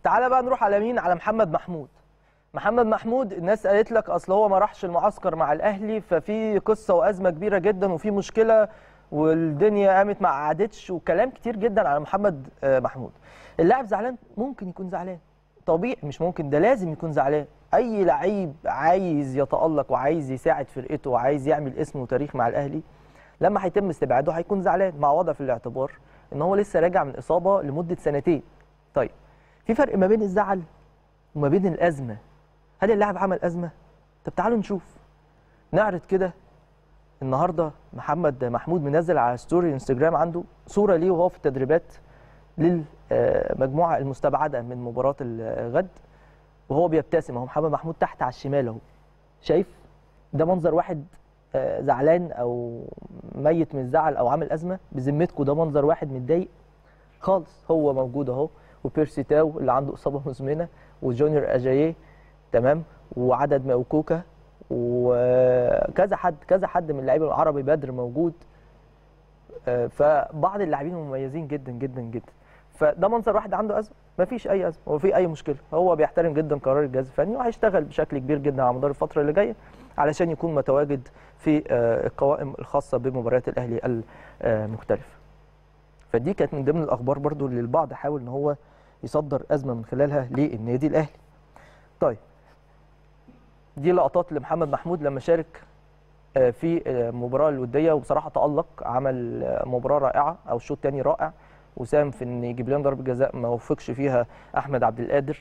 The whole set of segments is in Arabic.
تعالى بقى نروح على مين؟ على محمد محمود. محمد محمود الناس قالت لك اصل هو ما راحش المعسكر مع الاهلي ففي قصه وازمه كبيره جدا وفي مشكله والدنيا قامت ما قعدتش وكلام كتير جدا على محمد محمود. اللاعب زعلان، ممكن يكون زعلان طبيعي، مش ممكن، ده لازم يكون زعلان. اي لعيب عايز يتالق وعايز يساعد فرقته وعايز يعمل اسم وتاريخ مع الاهلي لما هيتم استبعاده هيكون زعلان، مع وضع في الاعتبار ان هو لسه راجع من اصابه لمده سنتين. طيب في فرق ما بين الزعل وما بين الازمه. هل اللاعب عمل ازمه؟ طب تعالوا نشوف، نعرض كده. النهارده محمد محمود منزل على ستوري انستجرام عنده صوره ليه وهو في التدريبات للمجموعه المستبعده من مباراه الغد وهو بيبتسم اهو. محمد محمود تحت على الشمال اهو، شايف؟ ده منظر واحد زعلان او ميت من الزعل او عامل ازمه؟ بذمتكم ده منظر واحد متضايق خالص. هو موجود اهو، وبيرسي تاو اللي عنده اصابه مزمنه، وجونيور اجاييه، تمام، وعدد موكوكا، وكذا حد كذا حد من اللاعبين، العربي بدر موجود. فبعض اللاعبين مميزين جدا جدا جدا. فده منظر واحد عنده ازمه؟ مفيش اي ازمه، هو في اي مشكله. هو بيحترم جدا قرار الجهاز الفني وهيشتغل بشكل كبير جدا على مدار الفتره اللي جايه علشان يكون متواجد في القوائم الخاصه بمباريات الاهلي المختلفه. فدي كانت من ضمن الاخبار برضو اللي البعض حاول ان هو يصدر ازمه من خلالها للنادي الاهلي. طيب دي لقطات لمحمد محمود لما شارك في المباراه الوديه، وبصراحه تالق، عمل مباراه رائعه او شوط ثاني رائع، وساهم في ان يجيب لنا ضربه جزاء ما وفقش فيها احمد عبد القادر.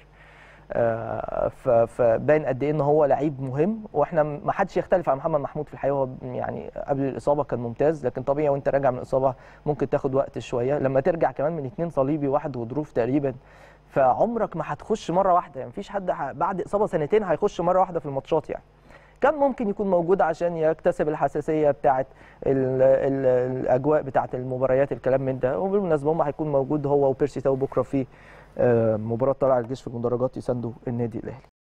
فباين قد ايه ان هو لعيب مهم، واحنا ما حدش يختلف عن محمد محمود في الحقيقه. هو يعني قبل الاصابه كان ممتاز، لكن طبيعي وانت راجع من الاصابه ممكن تاخد وقت شويه. لما ترجع كمان من 2 صليبي واحد غضروف تقريبا، فعمرك ما هتخش مره واحده، يعني مفيش حد بعد اصابه سنتين هيخش مره واحده في الماتشات. يعني كان ممكن يكون موجود عشان يكتسب الحساسيه بتاعه الاجواء بتاعه المباريات، الكلام من ده. وبالمناسبه هم هيكون موجود هو وبيرسي تاو بكره في مباراه طلائع الجيش في المدرجات يساندوا النادي الاهلي.